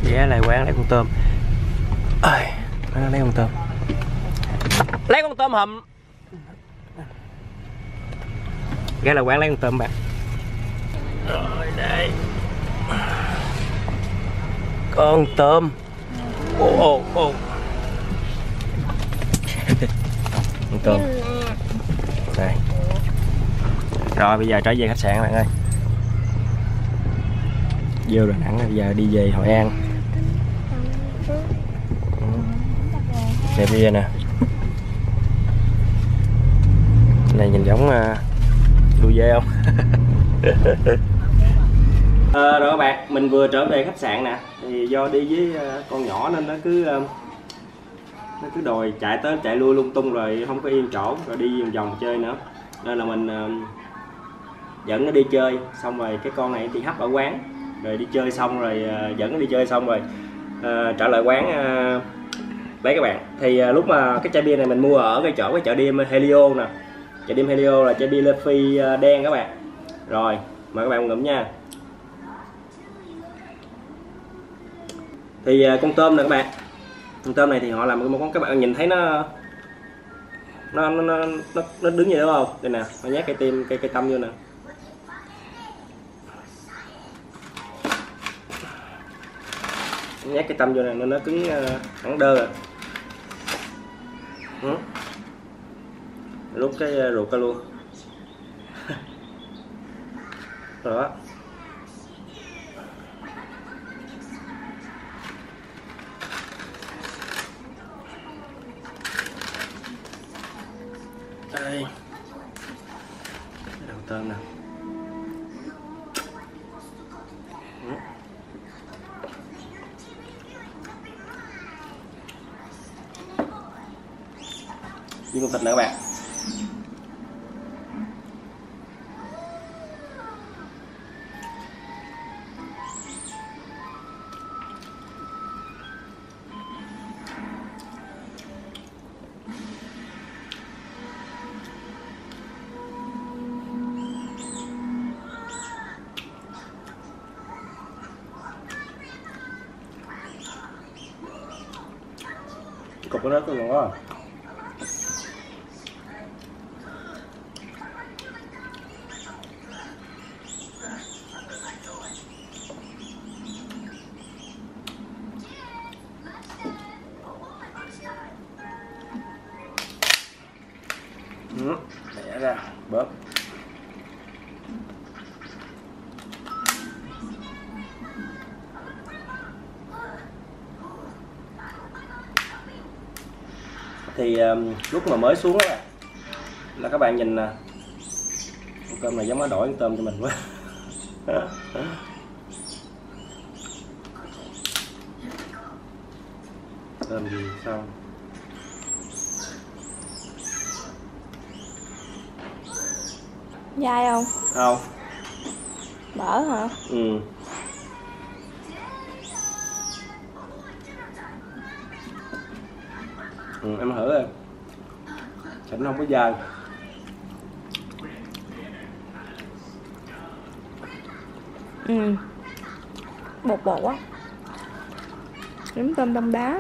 ghé lại quán lấy con tôm. Lấy con tôm. Lấy con tôm hùm. Ghé lại quán lấy con tôm bạn. Rồi đây. Con tôm. Con tôm. Đây. Rồi bây giờ trở về khách sạn bạn ơi. Vô Đà Nẵng bây giờ đi về Hội An. Đẹp bia nè. Này nhìn giống đuôi dê không? Rồi các bạn, mình vừa trở về khách sạn nè. Thì do đi với con nhỏ nên nó cứ đòi chạy tới chạy lui lung tung rồi không có yên chỗ, rồi đi vòng vòng chơi nữa. Nên là mình dẫn nó đi chơi, xong rồi cái con này thì hấp ở quán, rồi đi chơi xong rồi dẫn nó đi chơi xong rồi trở lại quán lấy các bạn. Thì lúc mà cái chai bia này mình mua ở cái chợ đêm Helio nè. Chợ đêm Helio là chai bia Lê Phi đen các bạn. Rồi mời các bạn ngụm nha. Thì con tôm nè các bạn, con tôm này thì họ làm một con, các bạn nhìn thấy nó đứng như đúng không? Đây nè, nó nhét cây tâm vô nè. Nhét cái tâm vô này nên nó cứng hẳn đơ rồi. Lúc cái ruột ra luôn. Đó. Đây. Đầu tôm nè. Với con thịt nữa các bạn. Cục nó rất là ngon. Bẻ ra bóp. Thì lúc mà mới xuống đó là các bạn nhìn nè, con tôm này giống nó đổi con tôm cho mình quá. Tôm gì sao? Dai không? Không. Đỡ hả? Ừ. Em thử rồi. Thịt nó không có dai. Bột bột quá. Giống tôm đông đá.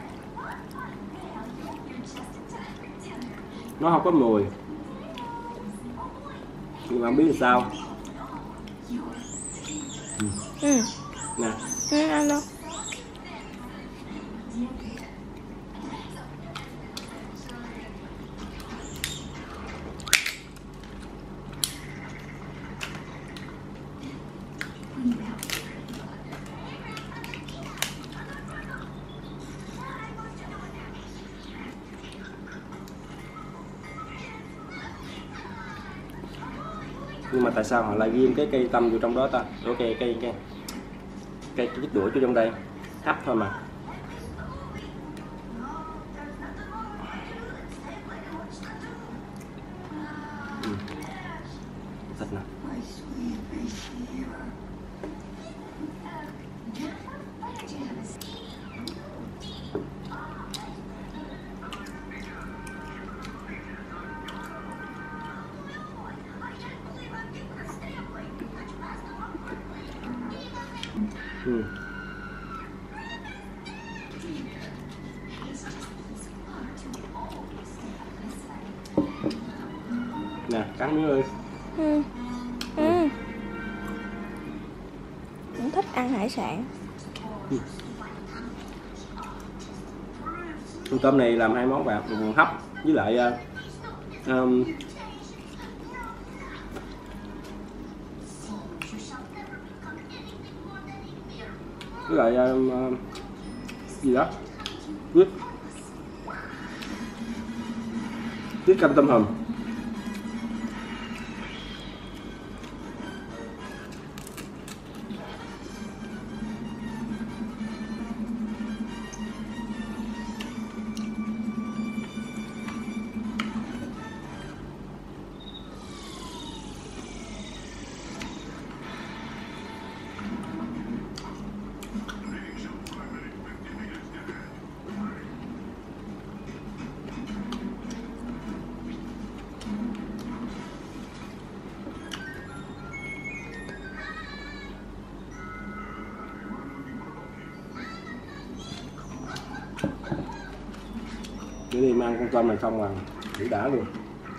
Nó không có mùi. Nhưng mà không biết là sao. Nè. Ăn đâu. Nhưng mà tại sao họ lại ghim cái cây tăm vô trong đó ta? Ok, cái chiếc đũa cho trong đây hấp thôi mà. Thịt nè. Nè, cắn miếng ơi. Cũng thích ăn hải sản. Con tôm này làm hai món bạc, hấp với lại gì đó, với canh tôm hùm. Để đi mang con tôm này xong rồi đủ đã luôn.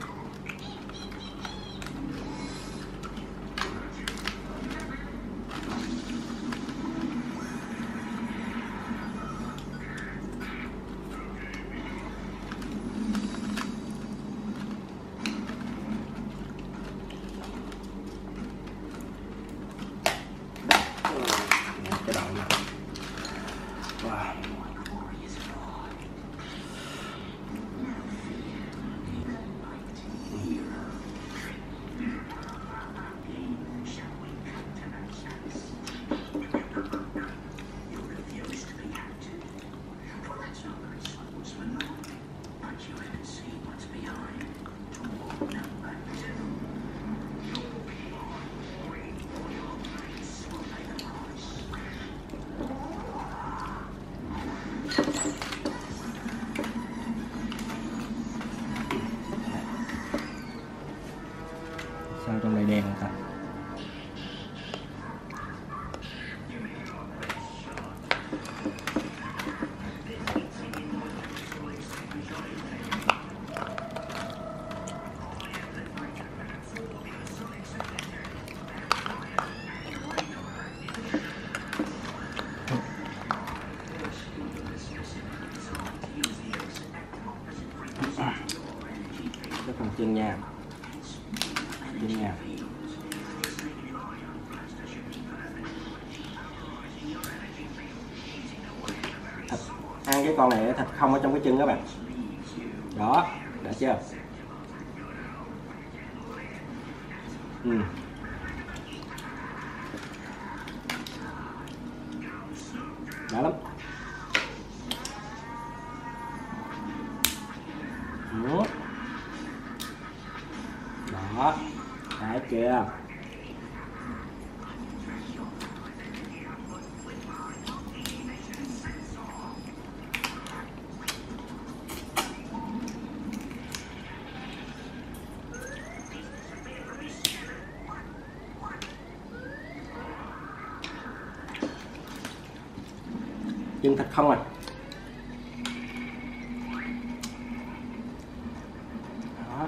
Cái đậu này. Wow. Sao trong này đen ta? Cái phần chân nha. Nha. Thịt, ăn cái con này thịt không ở trong cái chân các bạn. Đó, đã chưa? Đã lắm. Đó, đã chưa? chân thịt không à. Đó.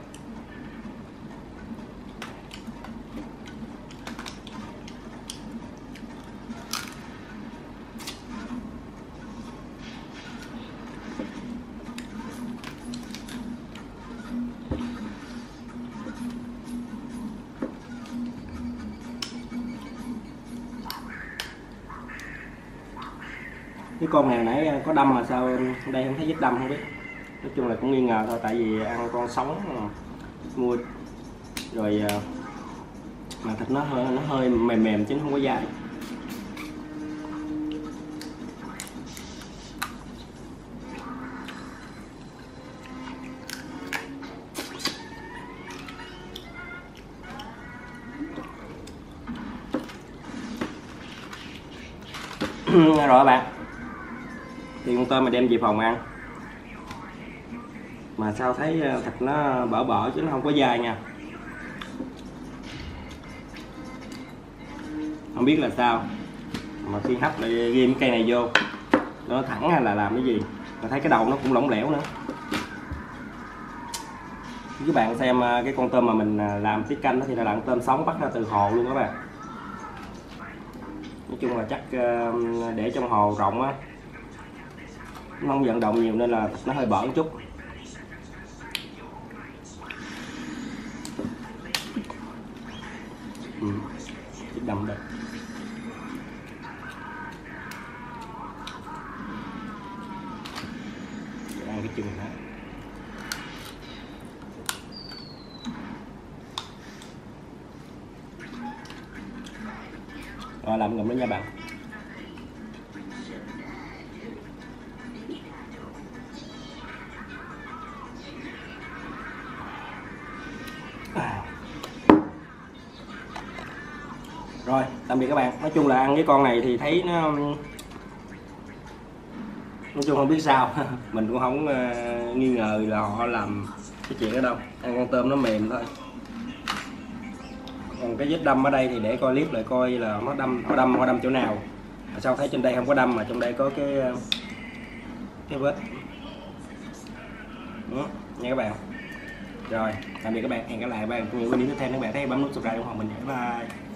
Cái con này nãy có đâm mà sao đây không thấy vết đâm không biết. Nói chung là cũng nghi ngờ thôi, tại vì ăn con sống mua rồi mà thịt nó hơi mềm mềm chứ không có dai. Rồi các bạn, thì con tôm mà đem về phòng ăn mà sao thấy thịt nó bở bở chứ nó không có dai nha. Không biết là sao mà khi hấp lại ghim cây này vô nó thẳng hay là làm cái gì, mà thấy cái đầu nó cũng lỏng lẻo nữa. Các bạn xem cái con tôm mà mình làm tiết canh thì là con tôm sống bắt ra từ hồ luôn các bạn. Nói chung là chắc để trong hồ rộng á, nó không vận động nhiều nên là nó hơi bở một chút. Chút đậm đây. Ăn cái chân này. Rồi làm ngụm đó nha bạn. Rồi, tạm biệt các bạn. Nói chung là ăn cái con này thì thấy nó, nói chung không biết sao mình cũng không nghi ngờ là họ làm cái chuyện đó đâu. Ăn con tôm nó mềm thôi. Còn cái vết đâm ở đây thì để coi clip lại coi là họ đâm chỗ nào. Sao thấy trên đây không có đâm mà trong đây có cái vết. Đó, nha các bạn. Rồi, tạm biệt các bạn. Hẹn gặp lại các bạn trong những video tiếp theo. Các bạn thấy bấm nút subscribe ủng hộ mình. Bye bye.